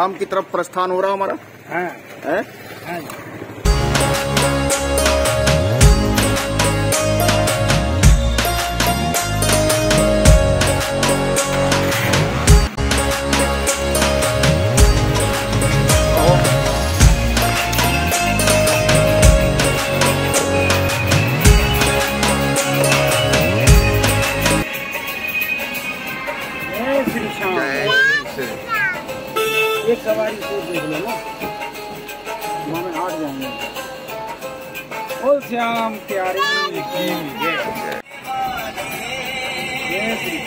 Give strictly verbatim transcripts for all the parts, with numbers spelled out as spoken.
धाम की तरफ प्रस्थान हो रहा हमारा। हाँ। है? हाँ। एक सवारी को देख लो ना, हमें हाट जाएंगे। बोल श्याम प्यारी की जय। जय श्री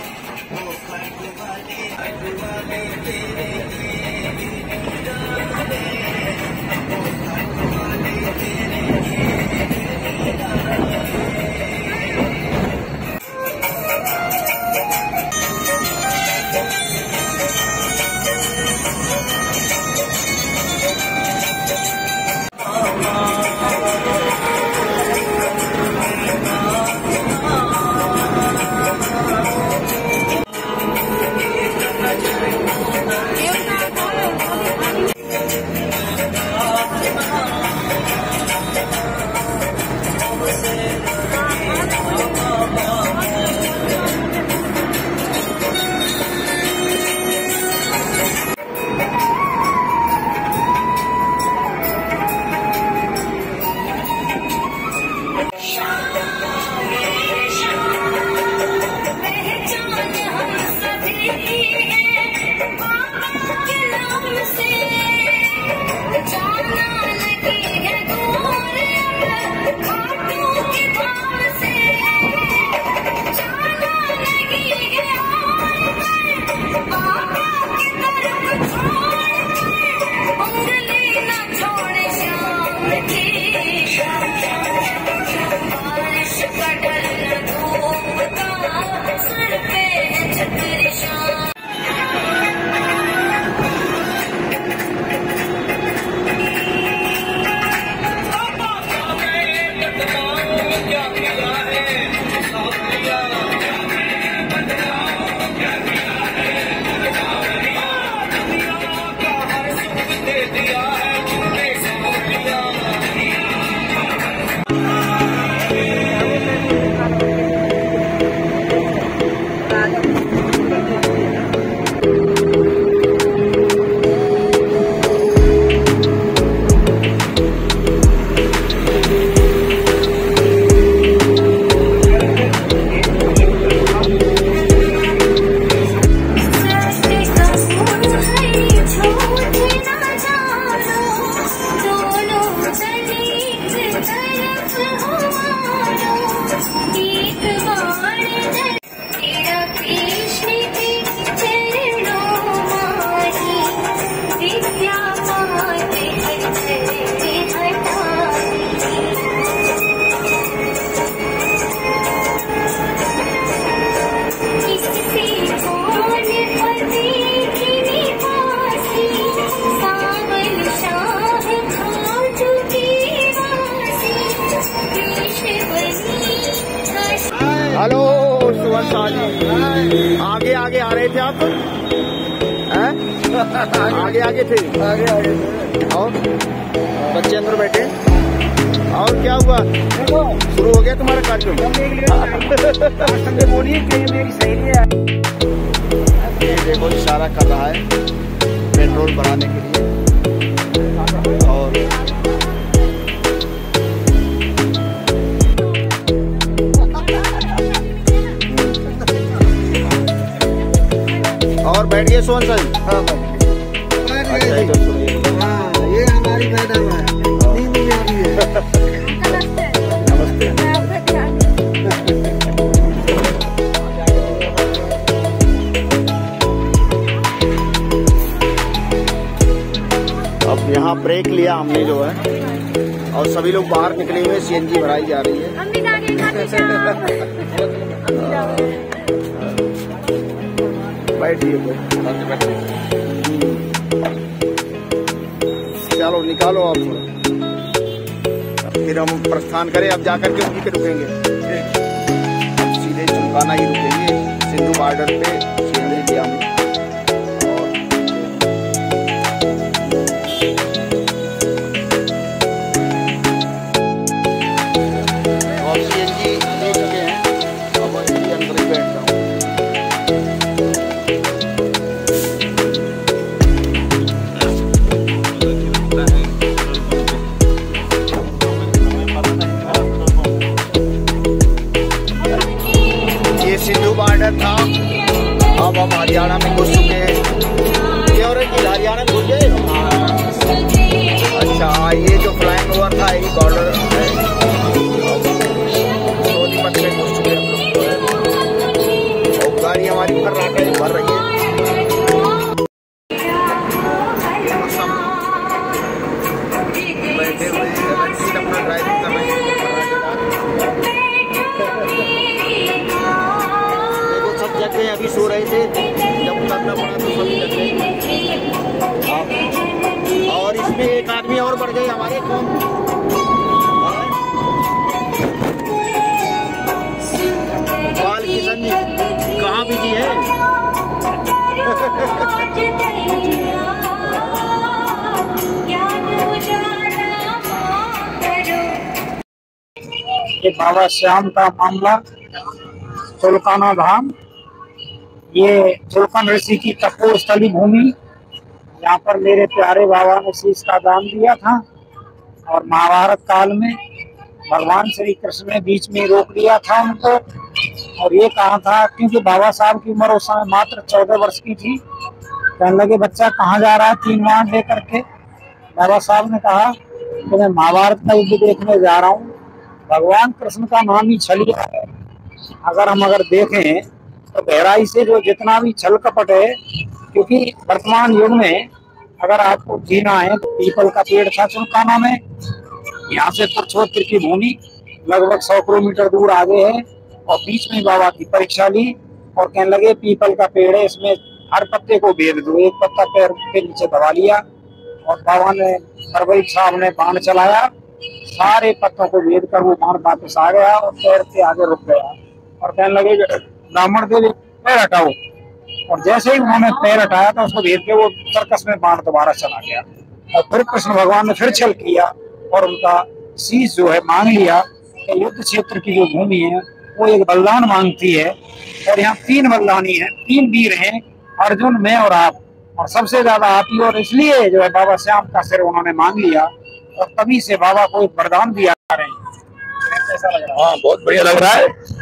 हेलो सुवन साजी, आगे आगे आ रहे थे आप? हैं? आगे आगे थे, आगे आगे और बच्चे अंदर बैठे। और क्या हुआ, शुरू हो गया तुम्हारा कार्यक्रम? ये देखो इशारा कर रहा है पेट्रोल भराने के लिए। और और बैठ गए सोन सर? हाँ अच्छा, हाँ, ये हमारी मैडम है, नींद में आ रही है। नमस्ते। अब यहाँ ब्रेक लिया हमने जो है, और सभी लोग बाहर निकले हुए, सीएनजी भराई जा रही है। बैठिए, चलो निकालो आप, फिर हम प्रस्थान करें। अब जाकर के उसी पे रुकेंगे, सीधे चुमकाना ही रुकेंगे, सिंधु बॉर्डर पे सीएनजी लिया हमने। और बॉर्डर था, अब हम हरियाणा में घुस चुके हैं। ये और हरियाणा में घुस गए। अच्छा, ये जो फ्लाइंग ओवर था यही बॉर्डर है। सोनीपत में घुस चुके हम लोग। और गाड़ी हमारी भर रहा है, भर रही है। बैठे हुए अपना ड्राइविंग कर रहे हैं। सब जगह अभी सो रहे थे, जब उतरना पड़ा तो सभी जगह। और इसमें एक आदमी और बढ़ गए हमारे। कौन? बाल किशन जी कहाँ बिजी है? ये बाबा श्याम का मामला, चुलकाना धाम, ये चुलकन ऋषि की तपोस्थली भूमि। यहाँ पर मेरे प्यारे बाबा ने शीश का दान दिया था। और महाभारत काल में भगवान श्री कृष्ण ने बीच में रोक दिया था उनको, और ये कहा था, क्योंकि बाबा साहब की उम्र उस समय मात्र चौदह वर्ष की थी। कहने लगे बच्चा कहाँ जा रहा है तीन वाहन लेकर के? बाबा साहब ने कहा कि मैं महाभारत का युद्ध देखने जा रहा हूँ। भगवान कृष्ण का नाम ही छलिया है। अगर हम अगर देखें तो गहराई से जो जितना भी छल कपट है, क्योंकि वर्तमान युग में अगर आपको जीना है तो पीपल का पेड़ था चुलकाना में। यहाँ से पुरुषोत्तर की भूमि लगभग सौ किलोमीटर दूर आगे है। और बीच में बाबा की परीक्षा ली और कहने लगे पीपल का पेड़ है, इसमें हर पत्ते को बेच दो। एक पत्ता पैर के नीचे दबा लिया और बाबा ने सरवैद साहब ने बाण चलाया, सारे पत्तों को भेद कर वो बाण वापस आ गया और पैर के आगे रुक गया। और कहने लगे ब्राह्मण देव पैर हटाओ। और जैसे ही उन्होंने पैर हटाया तो उसको भेद के वो सर्कस में बाण दोबारा चला गया। और फिर कृष्ण भगवान ने फिर छल किया और उनका शीश जो है मांग लिया कि युद्ध क्षेत्र की जो भूमि है वो एक बलिदान मांगती है। और यहाँ तीन बलिदानी है, तीन वीर हैं, अर्जुन, मैं और आप, और सबसे ज्यादा आप ही। और इसलिए जो है बाबा श्याम का सिर उन्होंने मांग लिया और तभी से बाबा को एक वरदान दिया रहे हैं। कैसा लग रहा है? हाँ, बहुत बढ़िया लग रहा है।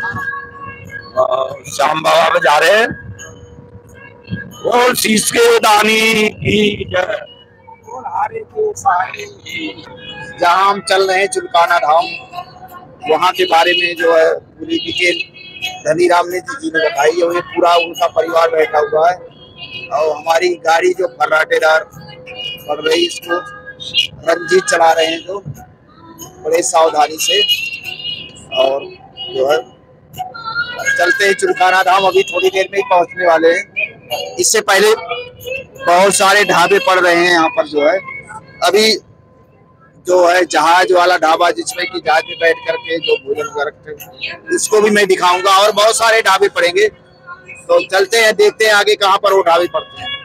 श्याम बाबा में जा रहे हैं। बोल शीश के दानी की जय, बोल हारे के सहारे की। जहाँ हम चल रहे हैं चुलकाना धाम, वहाँ के बारे में जो है पूरी डिटेल धनीराम ने जी ने बताई है। ये पूरा उनका परिवार बैठा हुआ है और हमारी गाड़ी जो फर्राटेदार पड़ रही, इसको रंजीत चला रहे हैं जो बड़े सावधानी से। और जो है चलते हैं चुलकाना धाम, अभी थोड़ी देर में ही पहुंचने वाले हैं। इससे पहले बहुत सारे ढाबे पड़ रहे हैं यहाँ पर जो है। अभी जो है जहाज वाला ढाबा, जिसमें कि जहाज में बैठ करके जो भोजन करते हैं, उसको भी मैं दिखाऊंगा। और बहुत सारे ढाबे पड़ेंगे, तो चलते हैं देखते हैं आगे कहाँ पर वो ढाबे पड़ते हैं।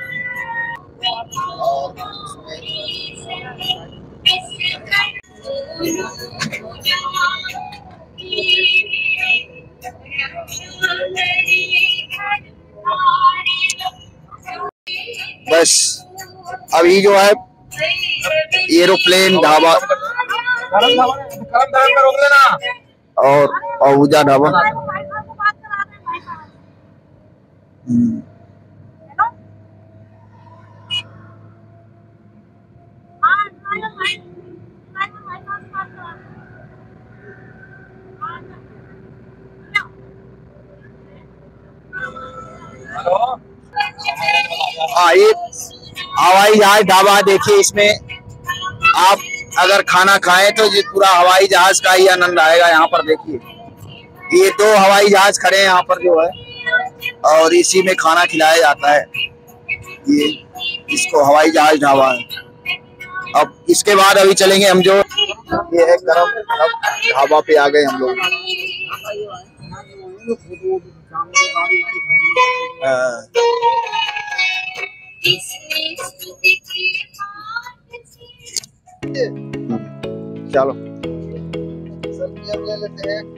बस अभी जो है एरोप्लेन ढाबा और आहूजा ढाबा, हाँ ये हवाई जहाज ढाबा देखिए। इसमें आप अगर खाना खाएं तो ये पूरा हवाई जहाज का ही आनंद आएगा। यहाँ पर देखिए ये दो हवाई जहाज खड़े हैं यहाँ पर जो है, और इसी में खाना खिलाया जाता है। ये इसको हवाई जहाज ढाबा है। अब इसके बाद अभी चलेंगे हम, जो ये है गरम ढाबा पे आ गए हम लोग। चलो ले लेते हैं।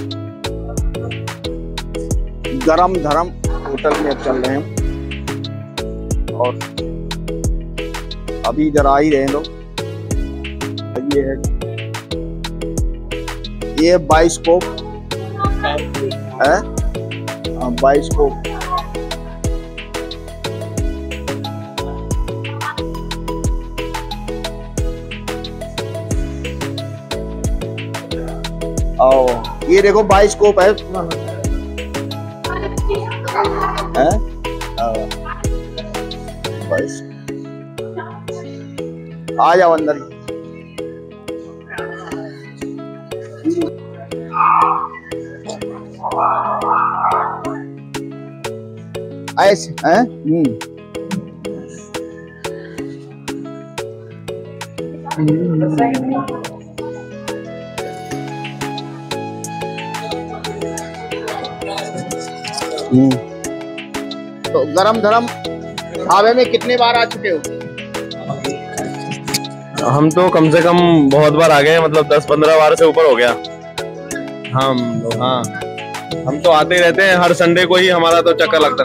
गरम धरम होटल में चल रहे हैं। और अभी इधर आ ही रहे लोग। ये है ये बाइस्कोप है, बाइस्कोप आओ, ये देखो बाइस्कोप है, है? बाइस आ जाओ अंदर। ऐसे हैं? हम्म तो गरम धरम ढाबे में कितने बार आ चुके हो? हम तो कम से कम बहुत बार आ गए, मतलब दस पंद्रह बार से ऊपर हो गया। हम हाँ हम तो आते ही रहते हैं, हर संडे को ही हमारा तो चक्कर लगता।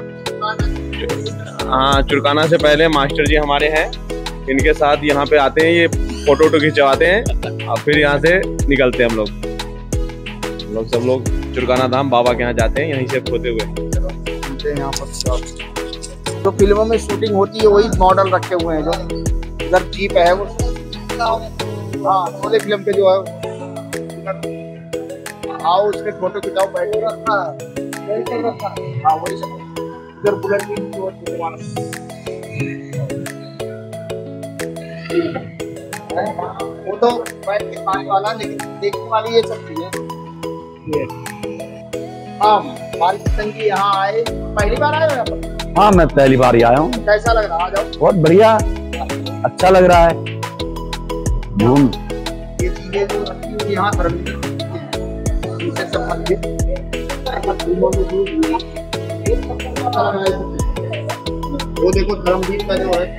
हाँ, चुरकाना से पहले मास्टर जी हमारे हैं, इनके साथ यहाँ पे आते हैं, ये फोटो वोटो खिंचवाते हैं और फिर यहाँ से निकलते हैं हम लोग हम लोग सब लोग चुरकाना धाम बाबा के यहाँ जाते हैं, यहीं से खोते हुए यहाँ पर। तो फिल्मों में शूटिंग होती है वही मॉडल रखे हुए हैं, जो इधर जीप है वो, हाँ शोले फिल्म के जो है, आओ उसके फोटो खिंचाओ, बैठे रखा हाँ वही सब। इधर बुलेट भी वो तो बैठ के खाने वाला, लेकिन देखने वाली ये सब चीजें। हाँ बालकृष्ण जी यहाँ आए, पहली बार आए हो यहाँ पर? हाँ मैं पहली बार ही आया हूँ। कैसा लग रहा है? आ जाओ। बहुत बढ़िया, अच्छा लग रहा है। घूम ये चीजें जो रखी हुई यहाँ धर्मवीर से संबंधित, वो देखो धर्मवीर का जो है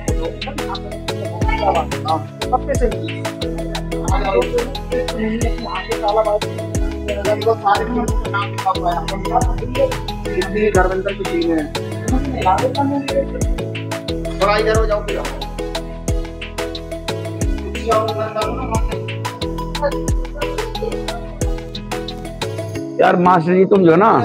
धर्मेंद्र की टीम है। थोड़ा इधर हो जाओ, यार मास्टर जी तुम जो ना,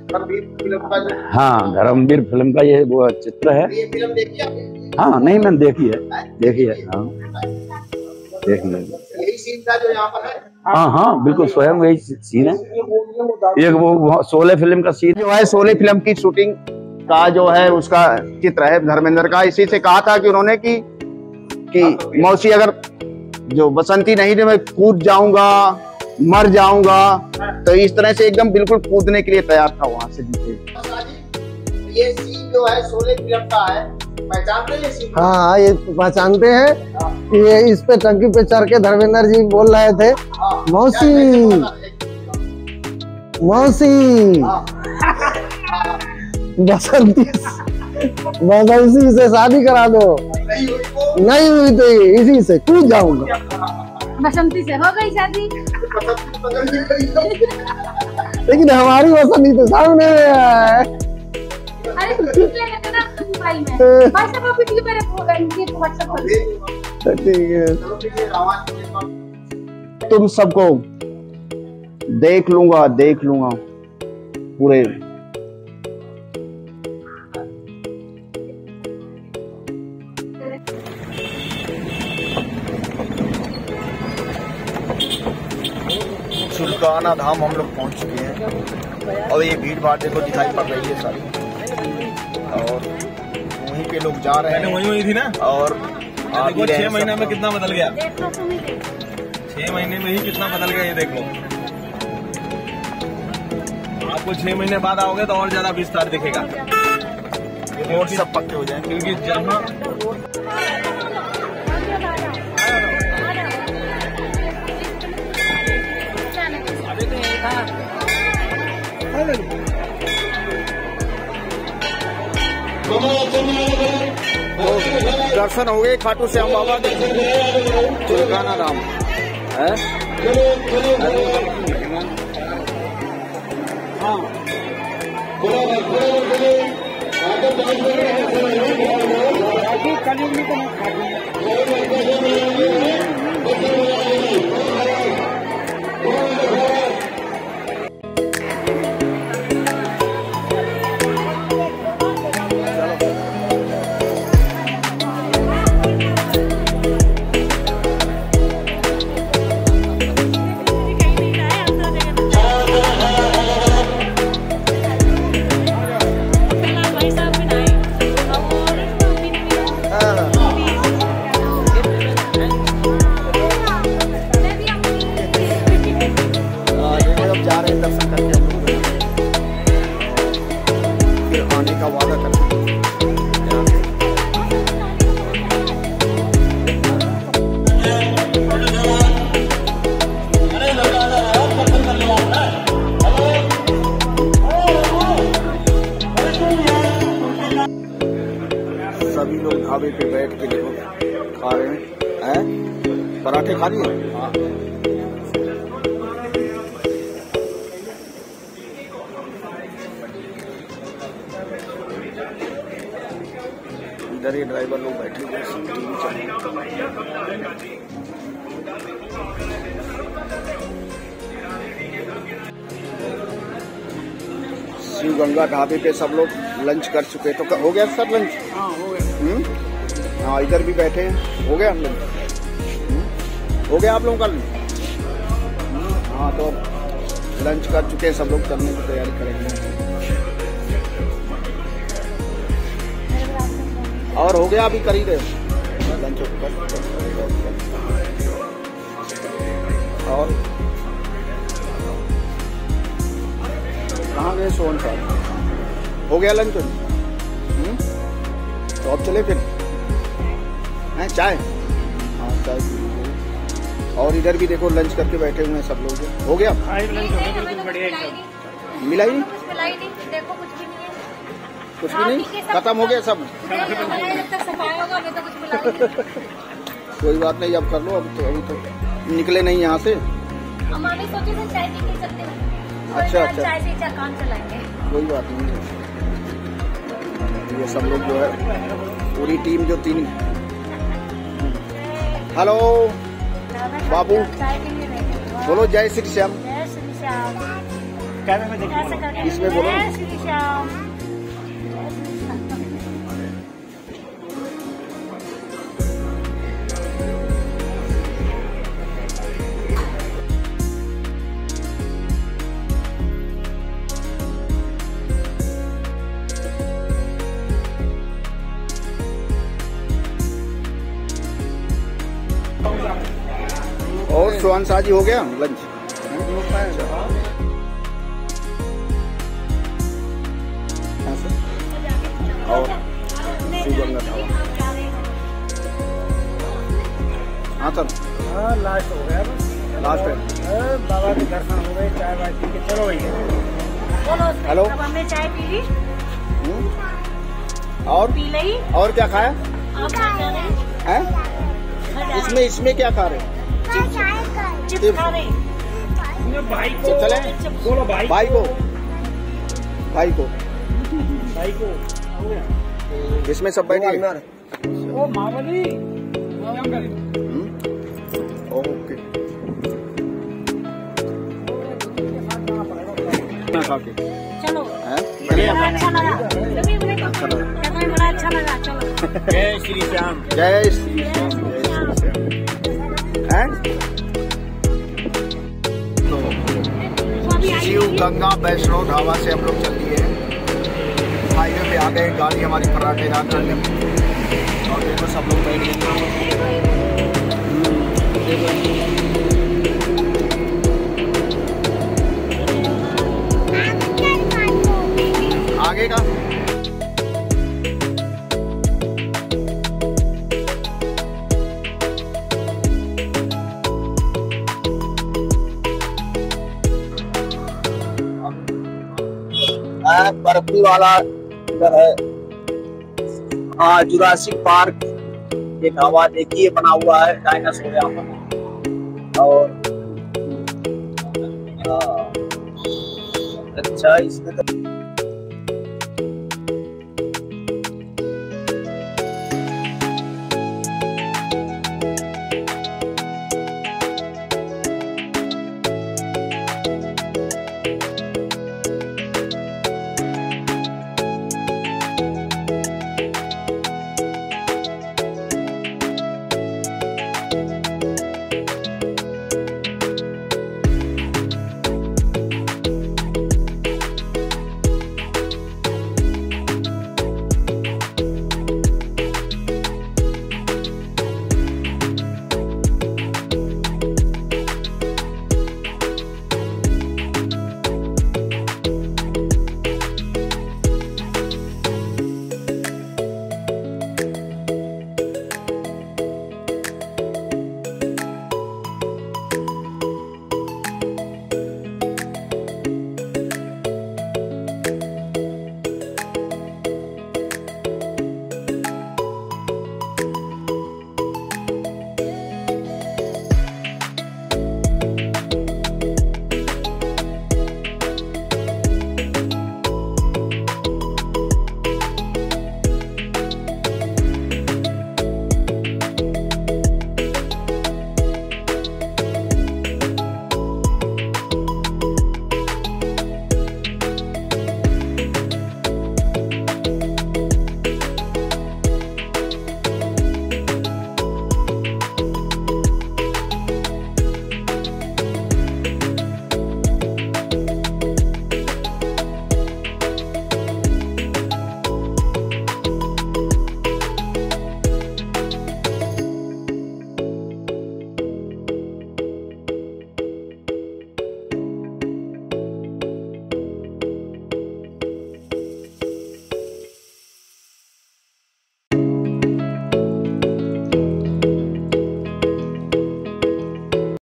हाँ धर्मवीर फिल्म का ये वो चित्र है। ये फिल्म देखी आपने? हाँ नहीं मैंने देखी है, देखी है हाँ देखी है। यही सीन था जो यहाँ पर है? हाँ हाँ बिल्कुल स्वयं वही सीन है। एक वो शोले फिल्म का सीन जो है, शोले फिल्म की शूटिंग का जो है उसका चित्र है धर्मेंद्र का। इसी से कहा था कि उन्होंने कि कि मौसी अगर जो बसंती नहीं थे मैं कूद जाऊंगा, मर जाऊंगा, तो इस तरह से एकदम बिल्कुल कूदने के लिए तैयार था वहां से नीचे। ये सीन जो है शोले फिल्म का है, पहचानते हैं ये सीन? हाँ ये पहचानते हैं। ये इस पे टंकी पे चढ़ के धर्मेंद्र जी बोल रहे थे, मौसी मौसी बसंती बसंती से शादी करा दो। नहीं हुई तो इसी से कूद जाऊंगा। बसंती से हो गई शादी। लेकिन हमारी बसंती तो सामने है। अरे ठीक है ना मोबाइल में व्हाट्सएप पे वीडियो मेरे व्हाट्सएप पर। ठीक है, तुम सबको देख लूंगा देख लूंगा पूरे। चुरकाना धाम हम लोग पहुंच चुके हैं और ये भीड़ भाड़ देखो दिखाई पड़ रही है सारी, और वहीं पे लोग जा रहे हैं। वही वही थी ना, और देखो छह महीने में कितना बदल गया, छह महीने में ही कितना बदल गया ये देख लो। आपको छह महीने बाद आओगे तो और ज्यादा विस्तार दिखेगा, रोड सब पक्के हो जाएंगे। क्योंकि जहाँ दर्शन हो गए खाटू श्याम बाबा के, चुरकाना धाम है। हाँ सभी लोग ढाबे पे बैठ के देखो खा रहे हैं, हैं? पराठे खा रही है। इधर ये ड्राइवर लोग बैठे हुए टीवी चल रही है। शिव गंगा ढाबे पे सब लोग लंच कर चुके, तो हो गया सर लंच? हाँ हो गया। हाँ इधर भी बैठे हैं, हो गया लंच? हो गया आप लोगों का लंच? हाँ तो लंच कर चुके हैं सब लोग, करने की तैयारी करेंगे। और हो गया अभी कर ही रहे लंच कर। और कहाँ गए सोहन साहब? हो गया लंच? तो अब चले फिर हैं? चाय? हाँ चाय। और इधर भी देखो लंच करके बैठे हुए हैं सब लोग। हो गया लंच? मिला ही नहीं? देखो कुछ भी नहीं है, कुछ भी नहीं, खत्म हो गया सब। कोई बात नहीं, अब कर लो। अब तो अभी तो निकले नहीं यहाँ से। हमारे सोचे थे चाय पी के चलते हैं। अच्छा अच्छा, चाय से चाय काम चलाएंगे। कोई बात नहीं। ये सब लोग जो है पूरी टीम जो तीन। हेलो बाबू, बोलो जय श्री श्याम। जय श्री श्याम। इसमें बोलो। जय श्री श्याम। और सोहन शाह जी हो गया लंच? और शिवगंगा ढाबा। हाँ सर, लास्ट हो गया, लास्ट है। बाबा के दर्शन हो गए, चाय वाय पी के चलो भैया। हेलो, अब हमने चाय पी ली। और पी ली। और क्या खाया? आप क्या खा रहे हैं? इसमें इसमें क्या खा रहे? चिप्स खा रहे। भाई को चले बोलो, भाई भाई को भाई को भाई को इसमें सब बैठे। ओ मावली ओके, खा के चलो। हैं? बड़ा अच्छा लगा। बड़ा अच्छा लगा। चलो। जय श्री श्याम। जय श्री श्याम। जय श्री श्याम। हैं? तो शिव गंगा वैष्णो ढाबा से हम लोग चल दिए हैं। हाईवे पे आ गए, गाड़ी हमारी पराठे रात करने में। और देखो सब लोग बैठ गए। आगे का बर्फी वाला इधर है। हाँ, जुरासिक पार्क एक हवा देखिए बना हुआ है, डायनासोर यहाँ पर। और हाँ, अच्छा इसमें तो